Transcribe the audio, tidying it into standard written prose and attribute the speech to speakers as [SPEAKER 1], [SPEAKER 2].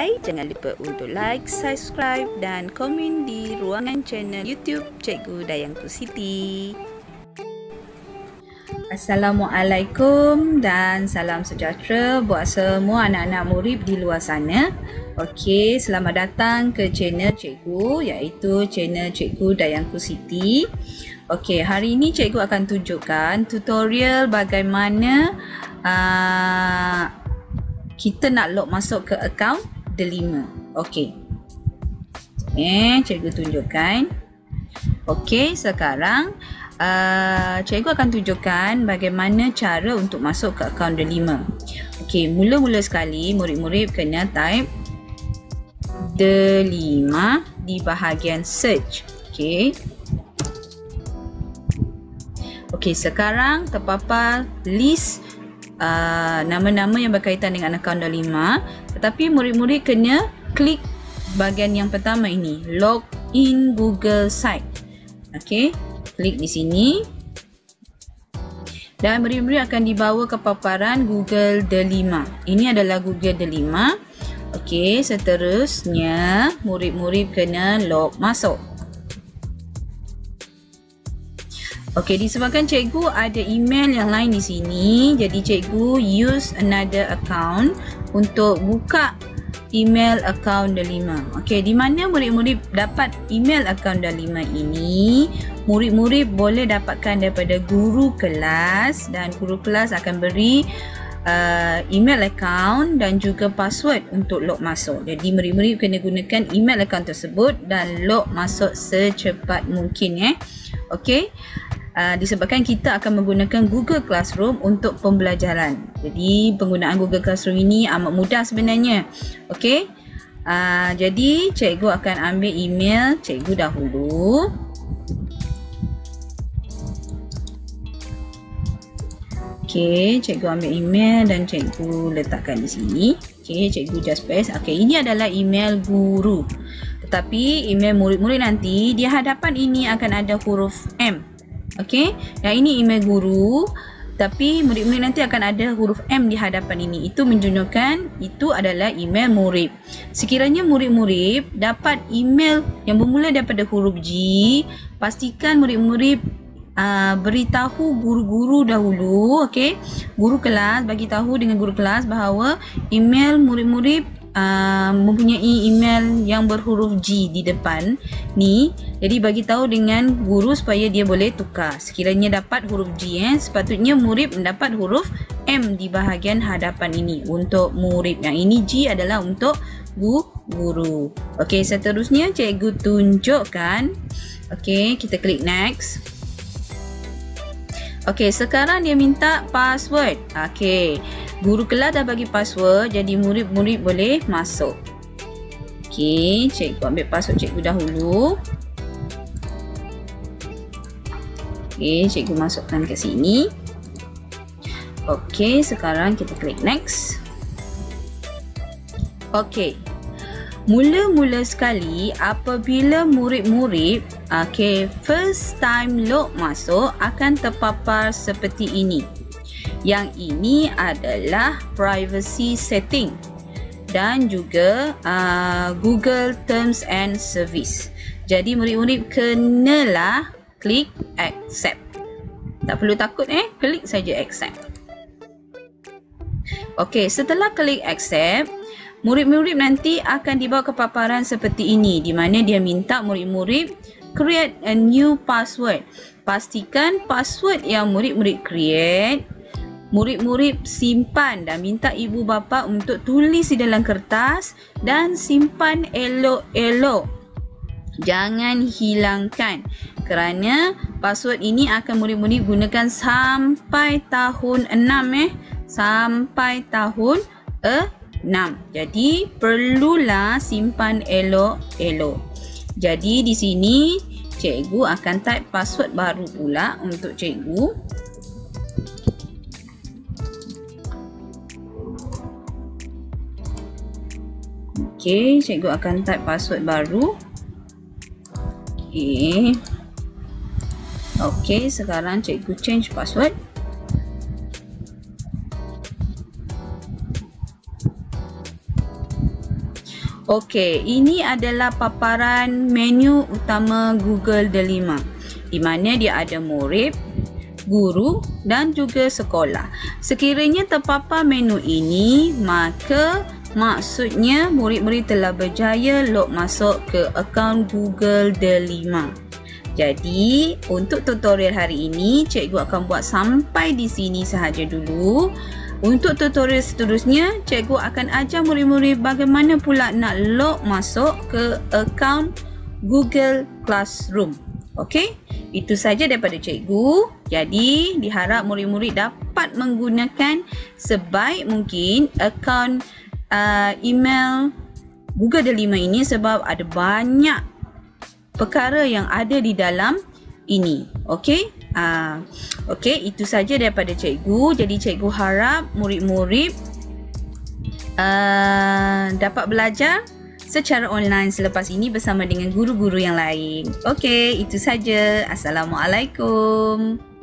[SPEAKER 1] selesai, jangan lupa untuk like, subscribe dan komen di ruangan channel YouTube Cikgu Dayangku Siti. Assalamualaikum dan salam sejahtera buat semua anak-anak murid di luar sana. Okey, selamat datang ke channel Cikgu, iaitu channel Cikgu Dayangku Siti. Okey, hari ini Cikgu akan tunjukkan tutorial bagaimana kita nak log masuk ke akaun Delima. Okey. Cikgu tunjukkan. Okey, sekarang Cikgu akan tunjukkan bagaimana cara untuk masuk ke akaun Delima. Okey, mula-mula sekali murid-murid kena type Delima di bahagian search. Okey. Okey, sekarang terpapar list nama-nama yang berkaitan dengan akaun Delima, tetapi murid-murid kena klik bahagian yang pertama ini, login Google Site. Okey, klik di sini dan murid-murid akan dibawa ke paparan Google Delima. Ini adalah Google Delima. Okey, seterusnya murid-murid kena log masuk. Okey, disebabkan cikgu ada email yang lain di sini, jadi cikgu use another account untuk buka email akaun Delima. Okey, di mana murid-murid dapat email akaun Delima ini, murid-murid boleh dapatkan daripada guru kelas dan guru kelas akan beri email account dan juga password untuk log masuk. Jadi murid-murid kena gunakan email account tersebut dan log masuk secepat mungkin. Okey. Disebabkan kita akan menggunakan Google Classroom untuk pembelajaran. Jadi penggunaan Google Classroom ini amat mudah sebenarnya. Okey. Jadi cikgu akan ambil email cikgu dahulu. Okey, cikgu ambil email dan cikgu letakkan di sini. Okey, cikgu just paste. Okey, ini adalah email guru. Tetapi email murid-murid nanti di hadapan ini akan ada huruf M. Okey, yang ini email guru, tapi murid-murid nanti akan ada huruf M di hadapan ini. Itu menunjukkan itu adalah email murid. Sekiranya murid-murid dapat email yang bermula daripada huruf G, pastikan murid-murid beritahu guru-guru dahulu. Okey, guru kelas bagi tahu dengan guru kelas bahawa email murid-murid mempunyai email yang berhuruf G di depan ni. Jadi bagi tahu dengan guru supaya dia boleh tukar. Sekiranya dapat huruf G, sepatutnya murid mendapat huruf M di bahagian hadapan ini untuk murid. Yang ini G adalah untuk guru. Okey, seterusnya cikgu tunjukkan. Okey, kita klik next. Okey, sekarang dia minta password. Okey, guru kelas dah bagi password, jadi murid-murid boleh masuk. Okey, cikgu ambil password cikgu dahulu. Okey, cikgu masukkan ke sini. Okey, sekarang kita klik next. Okey. Mula-mula sekali apabila murid-murid first time log masuk akan terpapar seperti ini. Yang ini adalah privacy setting dan juga Google Terms and Service. Jadi murid-murid kenalah klik accept. Tak perlu takut klik saja accept. Okey, setelah klik accept, murid-murid nanti akan dibawa ke paparan seperti ini di mana dia minta murid-murid create a new password. Pastikan password yang murid-murid create, murid-murid simpan dan minta ibu bapa untuk tulis di dalam kertas dan simpan elok-elok. Jangan hilangkan kerana password ini akan murid-murid gunakan sampai tahun 6 sampai tahun 6. Jadi perlulah simpan elok-elok. Jadi di sini cikgu akan type password baru pula untuk cikgu. Okey, cikgu akan type password baru. Okey, sekarang cikgu change password. Okey, ini adalah paparan menu utama Google Delima, di mana dia ada murid, guru dan juga sekolah. Sekiranya terpapar menu ini, maka maksudnya murid-murid telah berjaya log masuk ke akaun Google Delima. Jadi, untuk tutorial hari ini, cikgu akan buat sampai di sini sahaja dulu. Untuk tutorial seterusnya, cikgu akan ajar murid-murid bagaimana pula nak log masuk ke akaun Google Classroom. Okey, itu saja daripada cikgu. Jadi, diharap murid-murid dapat menggunakan sebaik mungkin akaun email Google Delima ini sebab ada banyak perkara yang ada di dalam ini. Okey. Okey, itu saja daripada cikgu. Jadi cikgu harap murid-murid dapat belajar secara online selepas ini bersama dengan guru-guru yang lain. Okey, itu saja. Assalamualaikum.